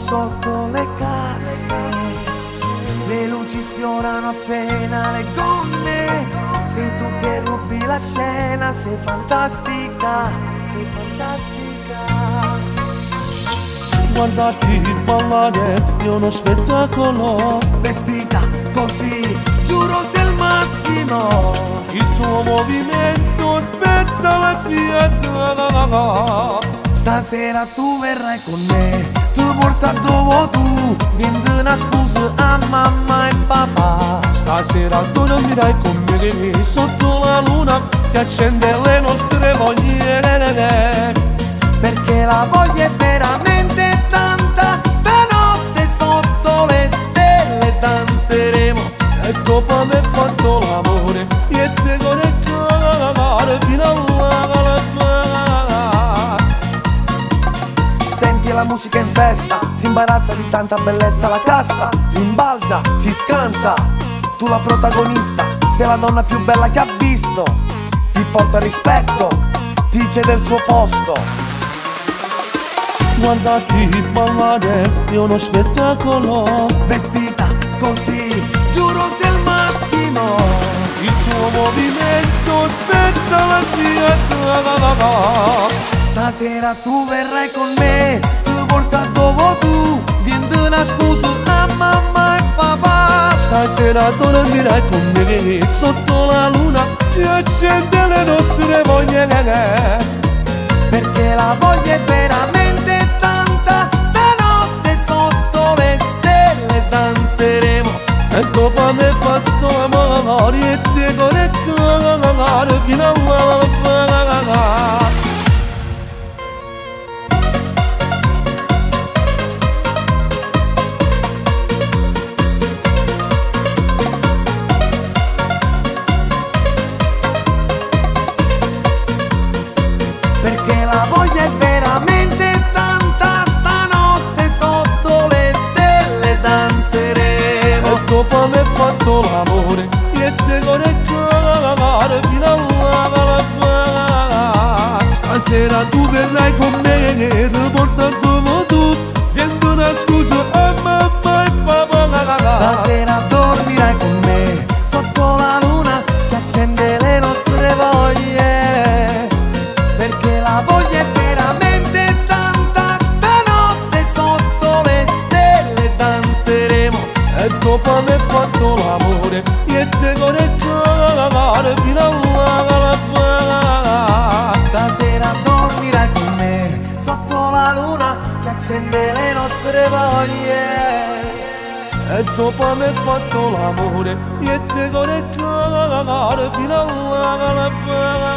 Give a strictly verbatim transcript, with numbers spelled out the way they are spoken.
sotto le casse, le luci sfiorano appena le gonne. Sei tu che rubi la scena, sei fantastica, sei fantastica. Guardati ballare è uno spettacolo, Vestita così, giuro sei il massimo. il tuo movimento spezza la fiata. Stasera tu verrai con me, tu porta dove tu, vendi una scusa a mamma e papà. Stasera tu dormirai con me sotto la luna che accende le nostre voglie, perché la voglia è veramente tanta. Stanotte sotto le stelle danzeremo, e dopo aver fatto l'amore io te conectare fino alla senti la musica in festa, si imbarazza di tanta bellezza la cassa, imbalza, si scansa. Tu la protagonista, sei la donna più bella che ha visto, ti porta rispetto, ti cede il suo posto. Guardati ballare è uno spettacolo, Vestita così, giuro sei il massimo. il tuo movimento spezza la fiata. Stasera tu verrai con me, tu porta dove tu, vendi una scusa a mamma e papà. Stasera tu dormirai con me sotto la luna che accende le nostre voglie, perché la voglia è veramente tanta. Stanotte sotto le stelle danzeremo, e dopo aver fatto l'amore e te conectare fino alla perché la voglia è veramente tanta. Stanotte sotto le stelle danzeremo, e dopo aver fatto l'amore io te conectare fino alla stasera tu verrai con me portando tu viendo una scusa a mamma e papà. stasera dormirai con me sotto la luna che accende le nostre voglie, perché la voglia è veramente tanta. Stanotte sotto le stelle danzeremo, e dopo aver fatto l'amore io te conectare fino alla stasera dormirai con me sotto la luna che accende le nostre voglie. e dopo aver fatto l'amore io te conectare fino alla